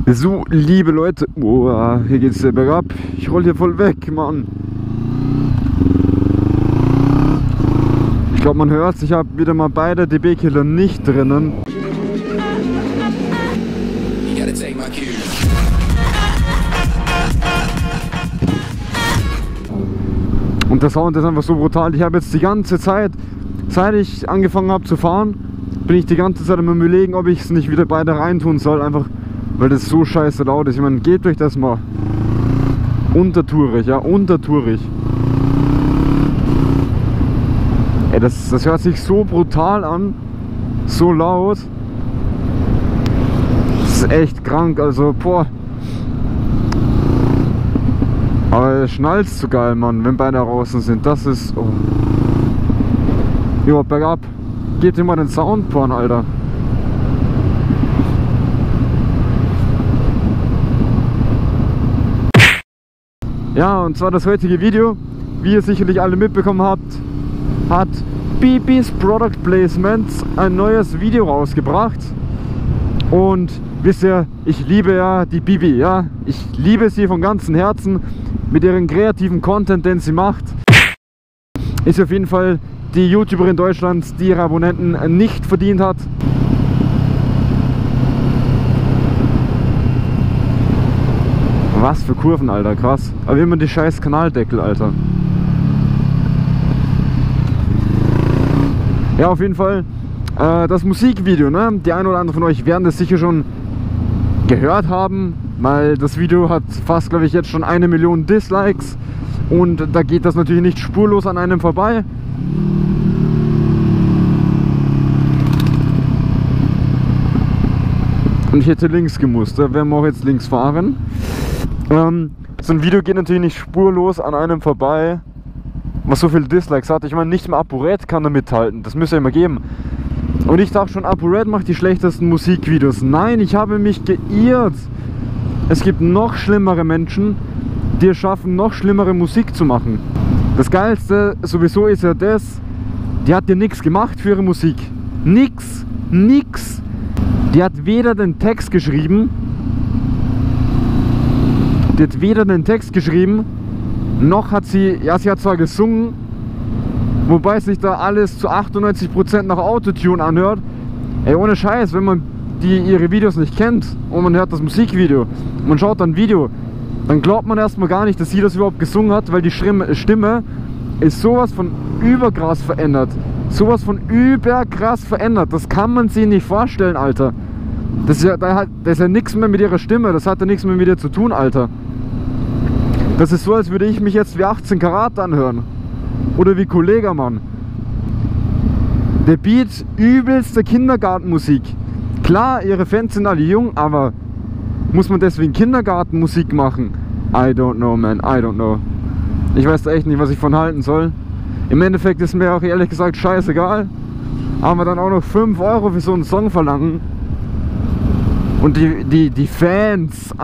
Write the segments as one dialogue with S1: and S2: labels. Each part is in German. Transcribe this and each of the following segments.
S1: So, liebe Leute, oh, hier geht's der bergab. Ich roll hier voll weg, Mann. Ich glaube, man hört, ich habe wieder mal beide DB-Killer nicht drinnen. Und der Sound ist einfach so brutal. Ich habe jetzt die ganze Zeit, seit ich angefangen habe zu fahren, bin ich die ganze Zeit immer überlegen, ob ich es nicht wieder beide reintun soll, einfach weil das so scheiße laut ist. Ich meine, gebt euch das mal. Untertourig, ja, untertourig. Ey, das hört sich so brutal an, so laut. Das ist echt krank, also, boah. Aber es schnallt so geil, Mann, wenn beide draußen sind. Das ist, oh. Jo, bergab. Geht immer den Soundporn, Alter. Ja, und zwar das heutige Video, wie ihr sicherlich alle mitbekommen habt, hat Bibis Product Placements ein neues Video rausgebracht. Und wisst ihr, ich liebe ja die Bibi, ja. Ich liebe sie von ganzem Herzen mit ihrem kreativen Content, den sie macht. Ist auf jeden Fall die YouTuberin Deutschlands, die ihre Abonnenten nicht verdient hat. Was für Kurven, Alter, krass. Aber immer die scheiß Kanaldeckel, Alter. Ja, auf jeden Fall das Musikvideo, ne? Die ein oder andere von euch werden das sicher schon gehört haben, weil das Video hat fast, glaube ich, jetzt schon 1 Million Dislikes. Und da geht das natürlich nicht spurlos an einem vorbei. Und ich hätte links gemusst, da werden wir auch jetzt links fahren. So ein Video geht natürlich nicht spurlos an einem vorbei, was so viele Dislikes hat. Ich meine, nicht mal ApoRed kann da mithalten, das müsste ja immer geben. Und ich dachte schon, ApoRed macht die schlechtesten Musikvideos. Nein, ich habe mich geirrt. Es gibt noch schlimmere Menschen, die es schaffen, noch schlimmere Musik zu machen. Das Geilste sowieso ist ja das, die hat ja nichts gemacht für ihre Musik. Nix, nix. Die hat weder den Text geschrieben, noch hat sie, ja, sie hat zwar gesungen, wobei sich da alles zu 98% nach Autotune anhört. Ey, ohne Scheiß, wenn man ihre Videos nicht kennt und man hört das Musikvideo und man schaut dann ein Video, dann glaubt man erstmal gar nicht, dass sie das überhaupt gesungen hat, weil die Stimme ist sowas von überkrass verändert. Sowas von überkrass verändert. Das kann man sich nicht vorstellen, Alter. Das ist ja nichts mehr mit ihrer Stimme, das hat ja nichts mehr mit ihr zu tun, Alter. Das ist so, als würde ich mich jetzt wie 18 Karat anhören. Oder wie Kollega, Mann. Der Beat, übelste Kindergartenmusik. Klar, ihre Fans sind alle jung, aber muss man deswegen Kindergartenmusik machen? I don't know, man, I don't know. Ich weiß da echt nicht, was ich von halten soll. Im Endeffekt ist mir auch ehrlich gesagt scheißegal. Aber dann auch noch 5 Euro für so einen Song verlangen. Und die Fans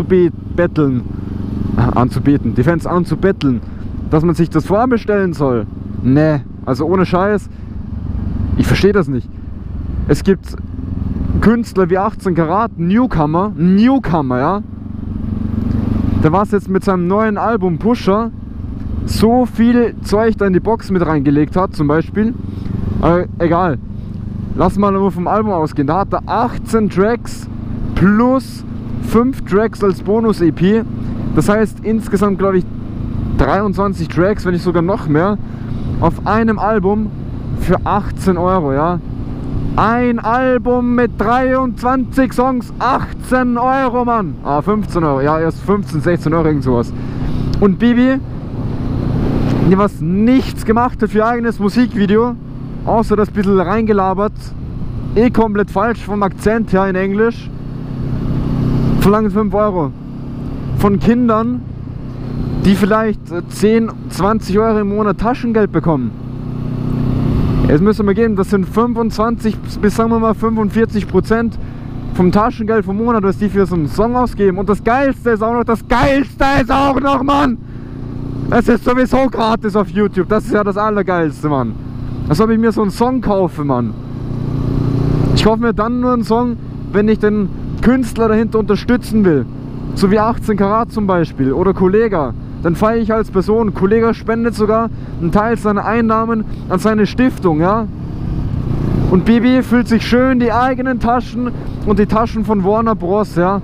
S1: die Fans anzubetteln, dass man sich das vorbestellen soll. Ne, also ohne Scheiß, ich verstehe das nicht. Es gibt Künstler wie 18 Karat, Newcomer, ja. Der was jetzt mit seinem neuen Album Pusher so viel Zeug da in die Box mit reingelegt hat, zum Beispiel. Egal, lass mal nur vom Album ausgehen. Da hat er 18 Tracks plus 5 Tracks als Bonus-EP. Das heißt insgesamt, glaube ich, 23 Tracks, wenn nicht sogar noch mehr, auf einem Album für 18 Euro, ja. Ein Album mit 23 Songs, 18 Euro, Mann. 15 Euro, ja, erst 15, 16 Euro, irgend sowas. Und Bibi, die was nichts gemacht hat für ihr eigenes Musikvideo, außer das bisschen reingelabert, komplett falsch vom Akzent her in Englisch, verlangt 5 Euro. Von Kindern, die vielleicht 10, 20 Euro im Monat Taschengeld bekommen. Jetzt müssen wir geben, das sind 25 bis sagen wir mal 45% vom Taschengeld vom Monat, was die für so einen Song ausgeben. Und das Geilste ist auch noch, Mann! Es ist sowieso gratis auf YouTube, das ist ja das Allergeilste, Mann. Als ob ich mir so einen Song kaufe, Mann. Ich kaufe mir dann nur einen Song, wenn ich den Künstler dahinter unterstützen will, so wie 18 Karat zum Beispiel oder Kollega, dann feiere ich als Person. Kollega spendet sogar einen Teil seiner Einnahmen an seine Stiftung, ja. Und Bibi füllt sich schön die eigenen Taschen und die Taschen von Warner Bros, ja.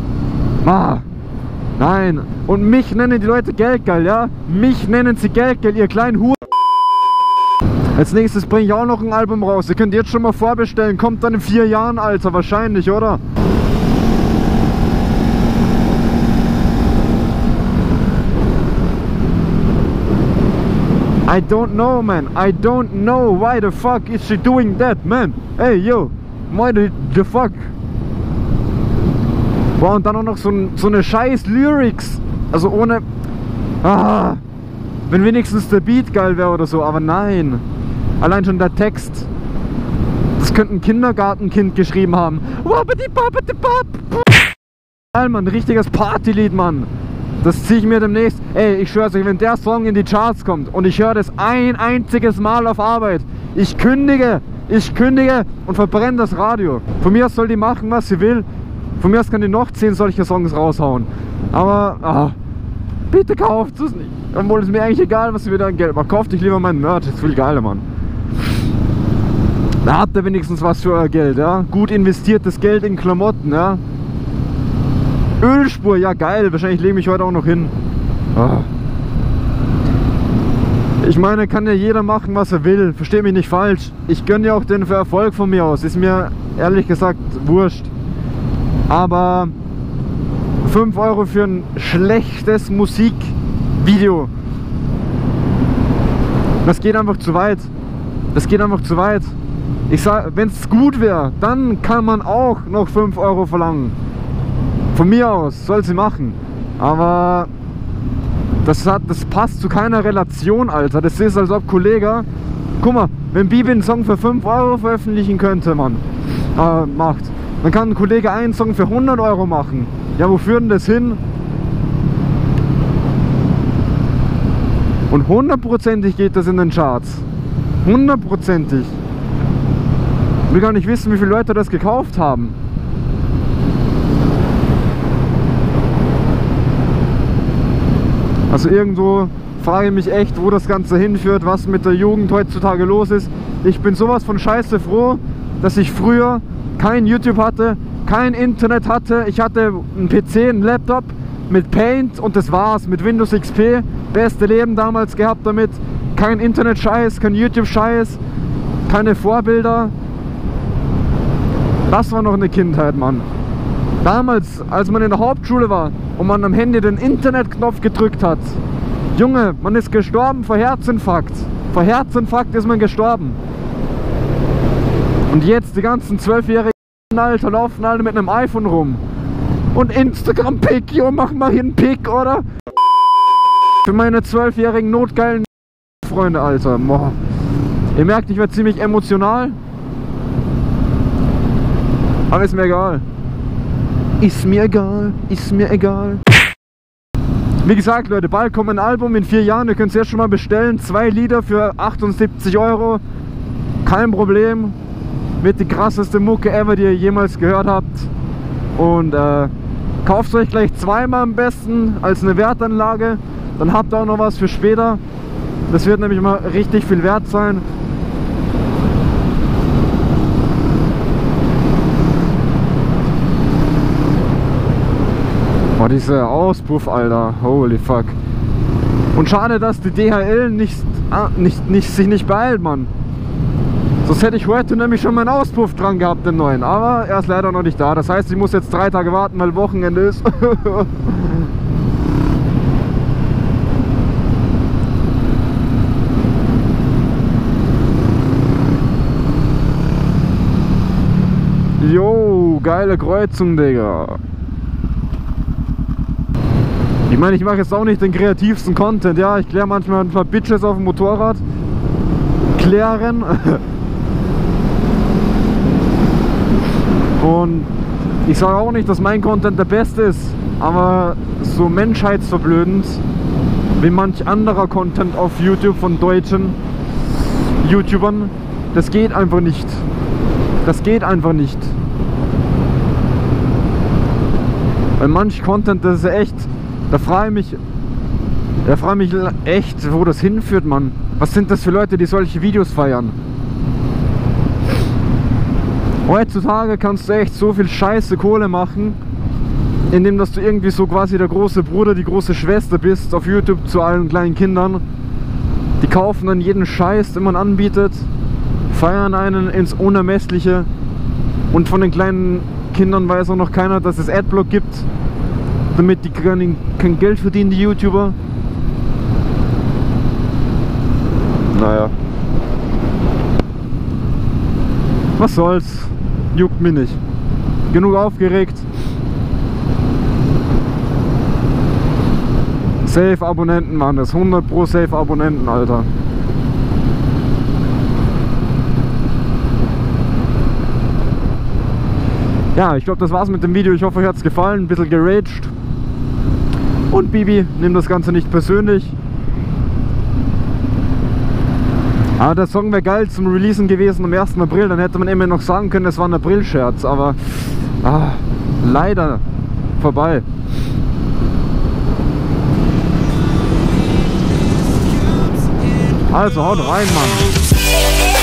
S1: Nein. Und mich nennen die Leute geldgeil, ja. Mich nennen sie geldgeil, ihr kleinen Hu. Als nächstes bringe ich auch noch ein Album raus. Ihr könnt jetzt schon mal vorbestellen. Kommt dann in 4 Jahren, Alter, wahrscheinlich, oder? I don't know, man. I don't know why the fuck is she doing that, man. Hey, yo. Why the fuck? Boah, und dann auch noch so eine scheiß Lyrics. Also ohne... wenn wenigstens der Beat geil wäre oder so, aber nein. Allein schon der Text. Das könnte ein Kindergartenkind geschrieben haben. Mann, ein richtiges Partylied, Mann. Das ziehe ich mir demnächst. Ey, ich schwör's euch, wenn der Song in die Charts kommt und ich höre das ein einziges Mal auf Arbeit, ich kündige und verbrenne das Radio. Von mir aus soll die machen, was sie will. Von mir aus kann die noch 10 solche Songs raushauen. Aber, bitte kauft es nicht. Obwohl es mir eigentlich egal, was ihr wieder an Geld macht. Kauft euch lieber meinen Merch, das ist viel geiler, Mann. Da habt ihr wenigstens was für euer Geld, ja. Gut investiertes Geld in Klamotten, ja. Ölspur, ja geil. Wahrscheinlich lege ich heute auch noch hin. Ich meine, kann ja jeder machen, was er will. Versteht mich nicht falsch. Ich gönne ja auch den für Erfolg von mir aus. Ist mir ehrlich gesagt wurscht. Aber 5 Euro für ein schlechtes Musikvideo, das geht einfach zu weit. Das geht einfach zu weit. Ich sag, wenn es gut wäre, dann kann man auch noch 5 Euro verlangen. Von mir aus, soll sie machen. Aber das passt zu keiner Relation, Alter. Das ist, als ob Kollege, guck mal, wenn Bibi einen Song für 5 Euro veröffentlichen könnte, macht, dann kann ein Kollege einen Song für 100 Euro machen. Ja, wo führt denn das hin? Und 100%ig geht das in den Charts. 100%ig. Ich will gar nicht wissen, wie viele Leute das gekauft haben. Also irgendwo frage ich mich echt, wo das Ganze hinführt, was mit der Jugend heutzutage los ist. Ich bin sowas von scheiße froh, dass ich früher kein YouTube hatte, kein Internet hatte. Ich hatte einen PC, einen Laptop mit Paint und das war's, mit Windows XP. Beste Leben damals gehabt damit. Kein Internet-Scheiß, kein YouTube-Scheiß, keine Vorbilder. Das war noch eine Kindheit, Mann. Damals, als man in der Hauptschule war und man am Handy den Internetknopf gedrückt hat. Junge, man ist gestorben vor Herzinfarkt. Vor Herzinfarkt ist man gestorben. Und jetzt die ganzen 12-jährigen Alter laufen alle mit einem iPhone rum. Und Instagram-Pick, jo, mach mal hier einen Pick, oder? Für meine 12-jährigen notgeilen Freunde, Alter. Boah. Ihr merkt, ich werde ziemlich emotional. Aber ist mir egal. Ist mir egal, ist mir egal. Wie gesagt, Leute, bald kommt ein Album in 4 Jahren. Ihr könnt es jetzt schon mal bestellen. 2 Lieder für 78 Euro. Kein Problem. Wird die krasseste Mucke ever, die ihr jemals gehört habt. Und kauft euch gleich zweimal am besten als eine Wertanlage. Dann habt ihr auch noch was für später. Das wird nämlich mal richtig viel wert sein. Boah, dieser Auspuff, Alter. Holy fuck. Und schade, dass die DHL sich nicht beeilt, Mann. Sonst hätte ich heute nämlich schon meinen Auspuff dran gehabt, den neuen. Aber er ist leider noch nicht da. Das heißt, ich muss jetzt 3 Tage warten, weil Wochenende ist. Jo, geile Kreuzung, Digga. Ich meine, ich mache jetzt auch nicht den kreativsten Content, ja. Ich kläre manchmal ein paar Bitches auf dem Motorrad. Klären. Und ich sage auch nicht, dass mein Content der beste ist, aber so menschheitsverblödend wie manch anderer Content auf YouTube von deutschen YouTubern, das geht einfach nicht. Das geht einfach nicht. Weil manch Content, das ist echt, da frage ich mich echt, wo das hinführt, Mann. Was sind das für Leute, die solche Videos feiern? Heutzutage kannst du echt so viel scheiße Kohle machen, indem dass du irgendwie so quasi der große Bruder, die große Schwester bist auf YouTube zu allen kleinen Kindern. Die kaufen dann jeden Scheiß, den man anbietet, feiern einen ins Unermessliche, und von den kleinen Kindern weiß auch noch keiner, dass es Adblock gibt, damit die kein Geld verdienen, die YouTuber. Naja. Was soll's? Juckt mich nicht. Genug aufgeregt. Safe-Abonnenten waren das. 100 pro Safe-Abonnenten, Alter. Ja, ich glaube, das war's mit dem Video. Ich hoffe, euch hat's gefallen. Ein bisschen geraged. Und Bibi, nimm das Ganze nicht persönlich. Aber der Song wäre geil zum Releasen gewesen am 1. April. Dann hätte man immer noch sagen können, es war ein April-Scherz. Aber leider vorbei. Also haut rein, Mann.